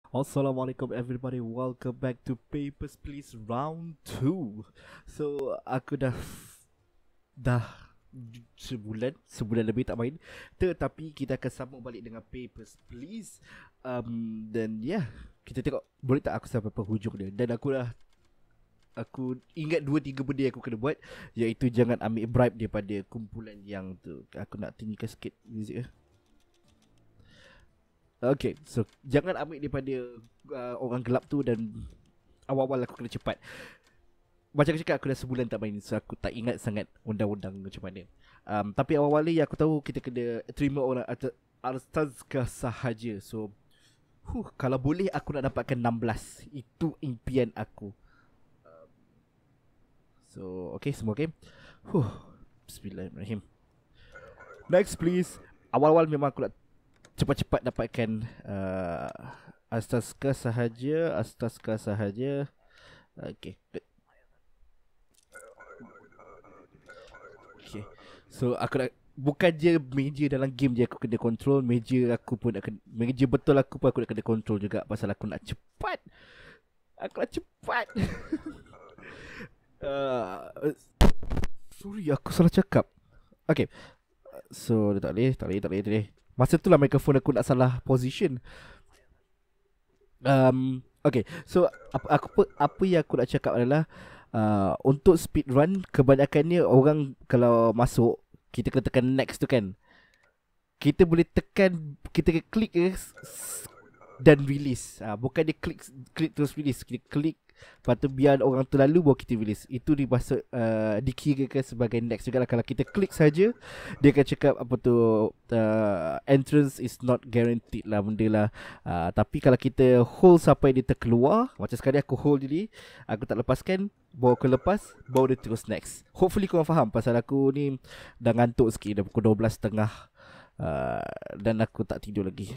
Assalamualaikum everybody, welcome back to Papers, Please round 2. So aku dah sebulan lebih tak main. Tetapi kita akan sambung balik dengan Papers, Please. Dan kita tengok boleh tak aku sampai penghujung dia. Dan aku ingat 2-3 benda yang aku kena buat, iaitu jangan ambil bribe daripada kumpulan yang tu. Aku nak tinggikan sikit music. Okay, so jangan ambil daripada orang gelap tu. Dan awal-awal aku kena cepat. Macam aku cakap, aku dah sebulan tak main, so aku tak ingat sangat undang-undang macam mana. Tapi awal-awal ni aku tahu kita kena terima orang Arstazkah sahaja. So kalau boleh aku nak dapatkan 16. Itu impian aku. So okay, semua okay. Bismillahirrahmanirrahim. Next please. Awal-awal memang aku nak cepat-cepat dapatkan Arstazkah sahaja. Arstazkah sahaja. Okay, good. Okay. So aku nak, bukan je meja dalam game je aku kena control, meja aku pun nak kena, meja betul aku pun aku nak kena control juga, pasal aku nak cepat. Aku nak cepat. uh, Sorry, aku salah cakap. Okay. So tak boleh. Masa tu lah mikrofon aku nak salah position. Okay. So apa yang aku nak cakap adalah, untuk speed run kebanyakannya orang kalau masuk, kita kena tekan next tu kan. Kita boleh tekan, kita klik dan release. Bukan dia klik terus release. Kita klik, lepas tu biar orang tu lalu baru kita release. Itu dimasuk, dikirakan sebagai next juga lah. Kalau kita klik saja, dia akan cakap apa tu, entrance is not guaranteed lah, benda lah. Tapi kalau kita hold sampai dia terkeluar, macam sekali aku hold jadi, aku tak lepaskan, baru aku lepas, baru dia terus next. Hopefully korang faham, pasal aku ni dah ngantuk sikit, dah pukul 12.30. Dan aku tak tidur lagi.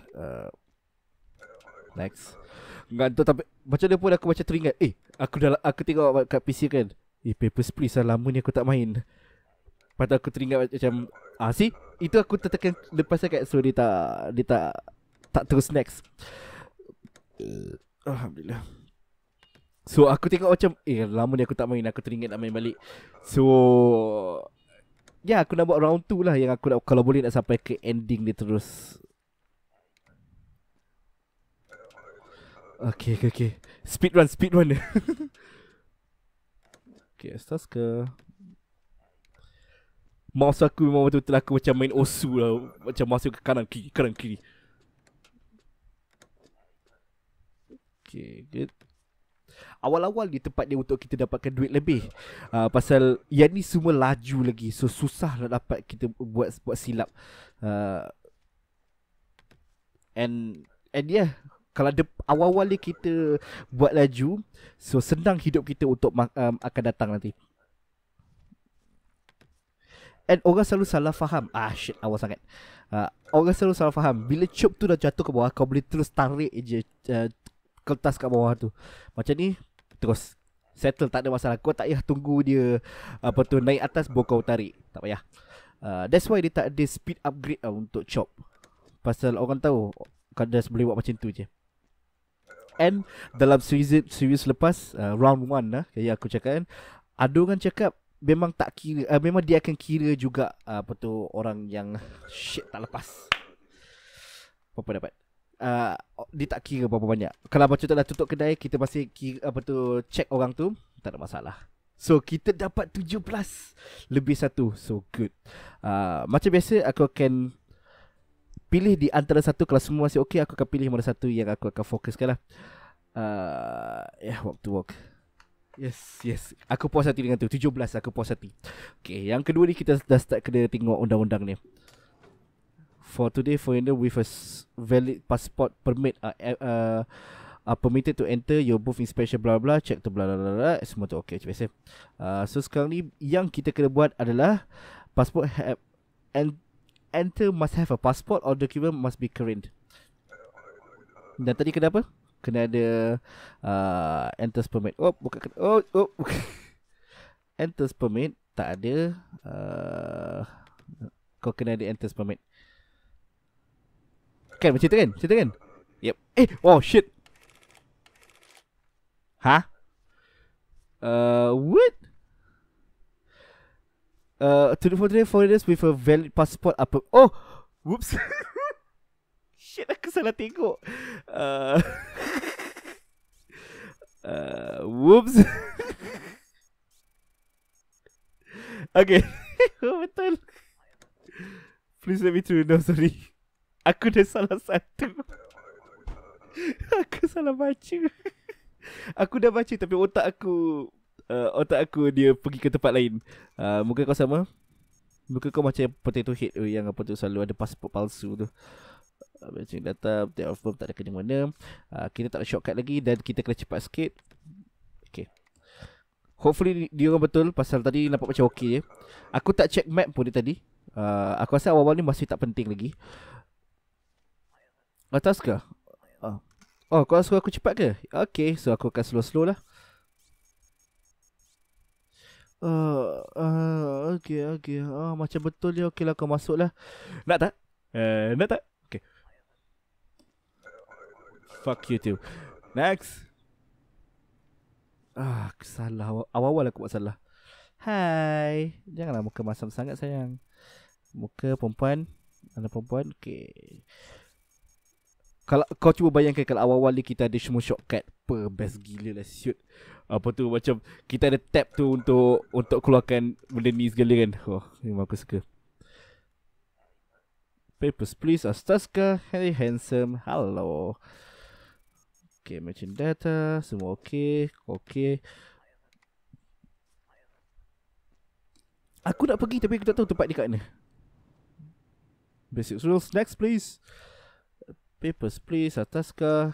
Next. Ngantuk tapi macam mana pun aku macam teringat. Aku tengok kat PC kan. Papers, Please lah, lama ni aku tak main. Lepas aku teringat macam, see, itu aku tertekan lepas sangat. So dia tak terus next. Alhamdulillah. So aku tengok macam, lama ni aku tak main. Aku teringat nak main balik. So aku nak buat round 2 lah. Yang aku nak, kalau boleh nak sampai ke ending dia terus. Okay. Speed run. Okay, start ke. Mouse aku memang betul-betul aku macam main Osu lah. Macam masuk ke kanan kiri. Okay, good. Awal-awal di tempat dia untuk kita dapatkan duit lebih. Pasal yang ni semua laju lagi. So susah nak dapat kita buat silap. And kalau awal-awal ni kita buat laju, so senang hidup kita untuk akan datang nanti. And orang selalu salah faham. Shit, awal sangat. Orang selalu salah faham. Bila chop tu dah jatuh ke bawah, kau boleh terus tarik je kertas kat bawah tu. Macam ni, terus settle, tak ada masalah. Kau tak payah tunggu dia apa tu naik atas baru kau tarik. Tak payah. That's why dia tak ada speed upgrade untuk chop. Pasal orang tahu kau dah boleh buat macam tu je. And dalam series lepas, round 1 lah, kayak aku cakap kan, ada orang cakap memang tak kira, memang dia akan kira juga apa tu orang yang shit tak lepas. Berapa dapat? Dia tak kira berapa banyak. Kalau macam tu dah tutup kedai, kita masih kira, apa tu, check orang tu, tak ada masalah. So kita dapat 7 plus lebih 1. So good. Macam biasa aku akan pilih di antara satu. Kalau semua masih okey, aku akan pilih mana satu yang aku akan fokuskan lah. Walk to walk. Yes. Aku puas hati dengan tu. 17 aku puas hati. Okay, yang kedua ni kita dah start kena tengok undang-undang ni. For today, foreigner with a valid passport permit are permitted to enter your booth inspection blah blah, check to blah blah blah, semua tu okay macam biasa. So sekarang ni yang kita kena buat adalah passport and enter must have a passport or document must be current. Dan tadi kena apa? Kena ada enters permit. Bukan. Enters permit tak ada. Kau kena ada enters permit. Kan macam tu kan? Yep. Oh shit. Ha? What? 24 foreigners with a valid passport apa? Oh, whoops. Shit, aku salah tengok. Uh, whoops. Okay. Betul. Please let me through. No, sorry. Aku dah salah satu. Aku salah baca. Aku dah baca tapi otak aku dia pergi ke tempat lain. Muka kau sama? Muka kau macam potato head yang apa tu selalu ada pasport palsu tu. Macam data update of birth tak ada kena mana. Kita tak ada shortcut lagi dan kita kena cepat sikit. Okay. Hopefully dia orang betul pasal tadi nampak macam okey je. Aku tak check map pun dia tadi. Aku rasa awal-awal ni masih tak penting lagi. Atas ke? Oh, kau suruh aku cepat ke? Okay, so aku akan slow-slow lah. Okay. Macam betul dia. Okay lah, kau masuk lah. Nak tak? Nak tak? Okay. Fuck you too. Next. Aku salah. Awal-awal aku buat salah. Hai. Janganlah muka masam sangat sayang. Muka perempuan. Anak perempuan. Okay. Kalau kau cuba bayangkan kalau awal-awal ni kita ada semua shortcut. Best gila lah shoot. Apa tu macam kita ada tab tu untuk keluarkan benda ni segala kan. Oh, memang aku suka. Papers please. Astaska. Hey handsome. Hello. Okay, matching data. Semua okay. Okay. Aku nak pergi tapi aku tak tahu tempat ni kat mana. Basic rules. Next please. Papers please. Astaska.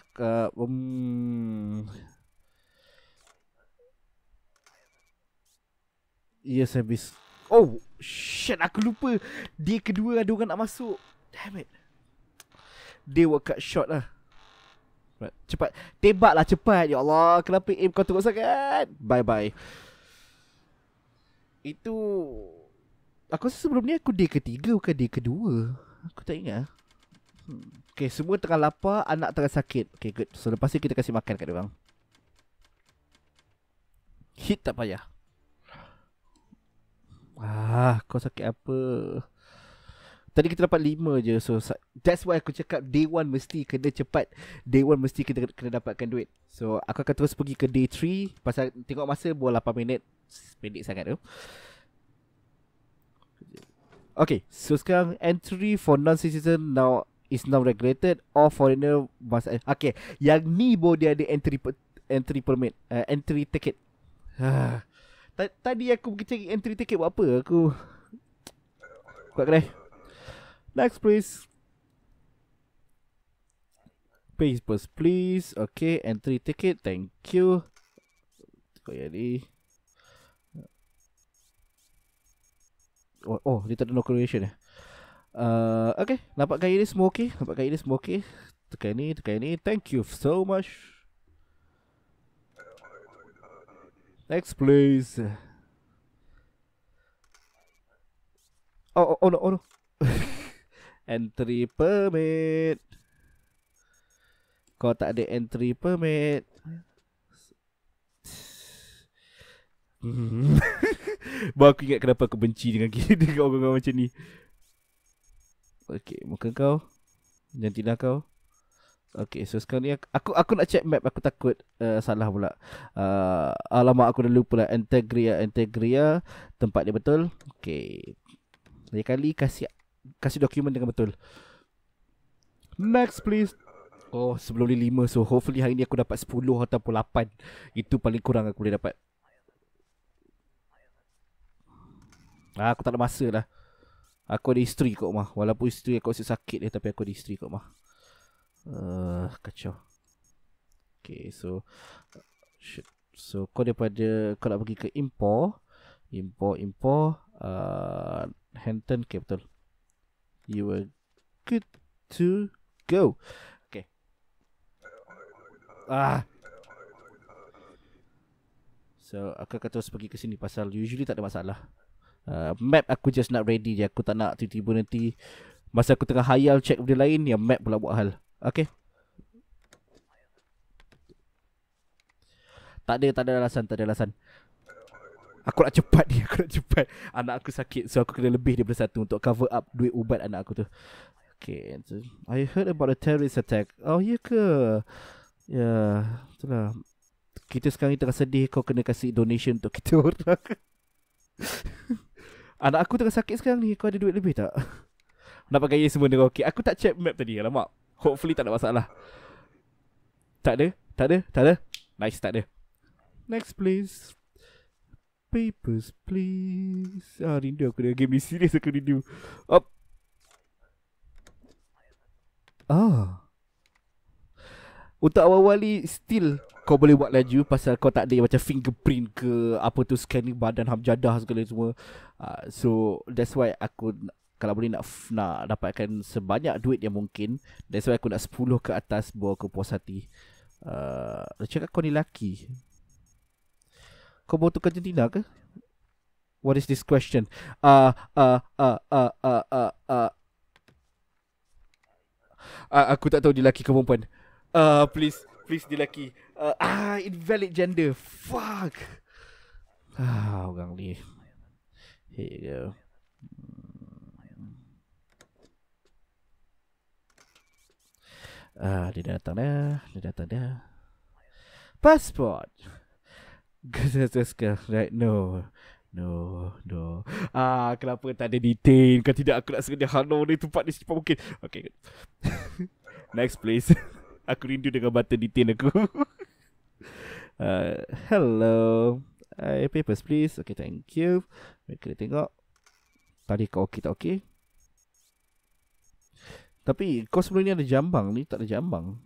Yes, habis. Oh, shit, aku lupa. Dia kedua ada orang nak masuk. Damn it. Dia work cut shot lah. Cepat. Tembak lah cepat. Ya Allah, kenapa aim kau teruk sangat? Bye-bye. Itu aku rasa sebelum ni aku day ketiga bukan day kedua. Aku tak ingat. Okay, semua tengah lapar, anak tengah sakit. Okay, good. So lepas ni kita kasih makan kat diorang. Hit tak payah. Kau sakit apa? Tadi kita dapat 5 je. So that's why aku cakap day 1 mesti kena cepat. Day 1 mesti kita kena dapatkan duit. So aku akan terus pergi ke day 3. Pasal tengok masa buat 8 minit. Pendek sangat tu. Okay, so sekarang entry for non-citizen is now regulated. All foreigner must. Okay, yang ni bo dia ada entry permit, entry ticket. Tadi aku pergi cari entry ticket buat apa? Aku kuat kedai. Next please. Papers please. Okay, entry ticket. Thank you. Kau jadi. Oh, dia tak ada no correlation eh. Okay, nampak gaya ni semua okay. Tekan ni. Thank you so much. Next please. Oh no. Entry permit. Kau tak ada entry permit. Baru aku ingat kenapa aku benci dengan orang-orang macam ni. Okay, muka kau. Jantina kau. Okay, so sekarang ni aku nak check map. Aku takut salah pula. Alamak, aku dah lupa lah. Integria. Tempat dia betul. Okay. Lain kali kasih dokumen dengan betul. Next please. Oh, sebelum ni 5. So hopefully hari ni aku dapat 10 ataupun 8. Itu paling kurang aku boleh dapat. Aku tak ada masa lah. Aku ada isteri kat rumah. Walaupun isteri aku asyik sakit dia, tapi aku ada isteri kat rumah. Kacau. Okay, so shit. So kau daripada kau nak pergi ke import. Hampton, okay, betul. You were good to go. Okay. So aku akan terus pergi ke sini pasal usually tak ada masalah. Map aku just nak ready je. Aku tak nak tiba-tiba nanti masa aku tengah hayal check benda lain, yang map pula buat hal. Okay. Tak ada alasan. Aku nak cepat ni, Anak aku sakit, so aku kena lebih daripada satu untuk cover up duit ubat anak aku tu. Okay, so, I heard about a terrorist attack. Oh, ya ke? Ya, itulah. Kita sekarang ni tengah sedih, kau kena kasih donation untuk kita orang. Anak aku tengah sakit sekarang ni, kau ada duit lebih tak? Nak pakai semua dengan okey. Aku tak check map tadi, alamak. Hopefully tak ada masalah. Tak ada. Nice, tak ada. Next please. Papers please. Rindu aku dengan game ni. Serius aku rindu. Up. Untuk awal-awal ni still kau boleh buat laju pasal kau tak ada macam fingerprint ke apa tu, scanning badan hamjadah segala semua. So that's why aku kalau boleh nak dapatkan sebanyak duit yang mungkin. That's why aku nak 10 ke atas bawa aku puas hati. Cakap kau ni lelaki. Kau bawa tukar jantina ke? What is this question? Aku tak tahu dia lelaki ke perempuan. Please dia lelaki. Invalid gender. Fuck. Orang ni. Here you go. Dia datang dah. Passport. Right, no. Kenapa tak ada detain? Kan tidak, aku nak sedia Hano ni tempat ni secepat mungkin. Okay, good. Next please. Aku rindu dengan button detain aku. Hello. Papers please. Okay, thank you. Kita tengok. Tadi kau okey tak okey? Tapi kau sebelum ni ada jambang, ni tak ada jambang.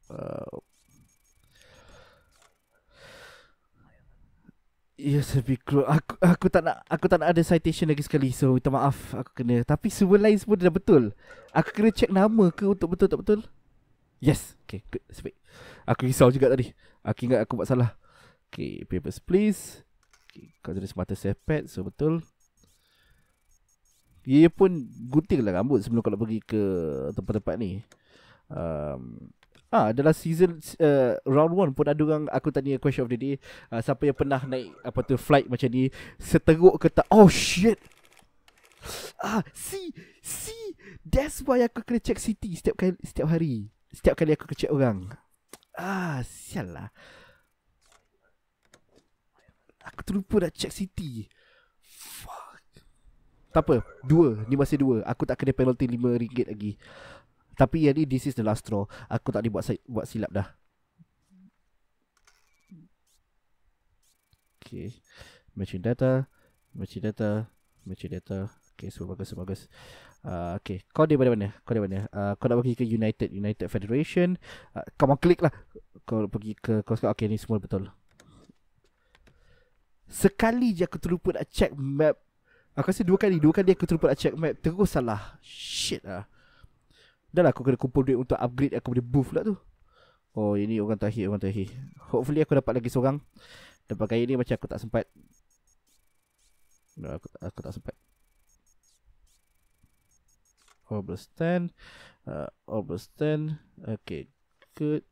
Yes, aku tak nak ada citation lagi sekali. So minta maaf, aku kena. Tapi semua lain semua dah betul. Aku kena check nama ke untuk betul tak betul? Yes. Okay, good. Baik. Aku risau juga tadi. Aku ingat aku buat salah. Okay, papers please. Okay, kau jadi semata sepet. So betul. Ia pun gunting lah rambut sebelum kau nak pergi ke tempat-tempat ni. Dalam season round 1 pun ada orang, aku tanya question of the day, siapa yang pernah naik apa tu flight macam ni, seteruk ke tak? Oh shit. See, that's why aku kena check city setiap hari. Setiap kali aku check orang. Sial lah. Aku terlupa nak check city. Fuck. Tak apa, 2. Ni masih 2. Aku tak kena penalty RM5 lagi. Tapi yang ni, this is the last straw. Aku tak boleh buat silap dah. Okay. Matching data. Okay, so bagus. Okay, kau dari mana? Kau nak pergi ke United Federation. Come on, klik lah. Kau pergi ke kau cakap, okay, ni semua betul. Sekali je aku terlupa nak check map. Aku rasa 2 kali aku terlupa nak check map. Terus salah. Shit lah. Dah lah, aku kena kumpul duit untuk upgrade aku punya booth lah tu. Oh, ini orang terakhir. Hopefully aku dapat lagi seorang. Dapat kali ni macam aku tak sempat. No, aku tak sempat. Overstand. Okay, good.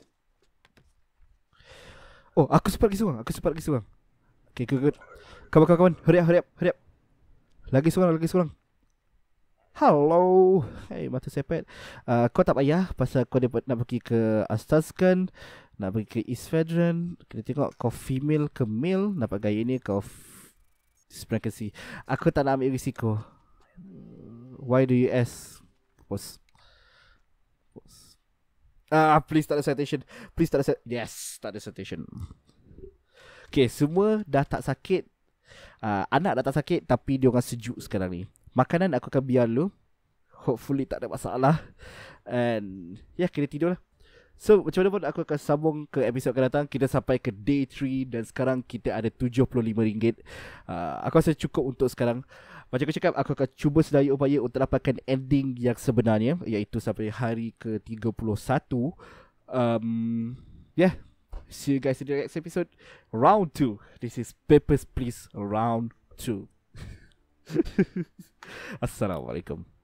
Oh, aku sempat lagi seorang. Okay, good. Kawan-kawan, hurry up. Lagi seorang. Hello. Hey, mata sepet. Kau tak payah pasal kau nak pergi ke Astazkan, nak pergi ke East Fedran. Kita tengok kau female ke male. Nampak gaya ni kau pregnancy. Aku tak nak ambil risiko. Why do you ask? Pause. Please tak ada citation. Yes, tak ada citation. Okay, semua dah tak sakit. Anak dah tak sakit, tapi dia orang sejuk sekarang ni. Makanan aku akan biar dulu. Hopefully tak ada masalah. And kena tidur lah. So macam mana pun aku akan sambung ke episod akan datang. Kita sampai ke day 3 dan sekarang kita ada RM75. Aku rasa cukup untuk sekarang. Macam aku cakap, aku akan cuba sedaya upaya untuk dapatkan ending yang sebenarnya, iaitu sampai hari ke-31. See you guys in the next episode. Round 2. This is Papers, Please, Round 2. Assalamualaikum.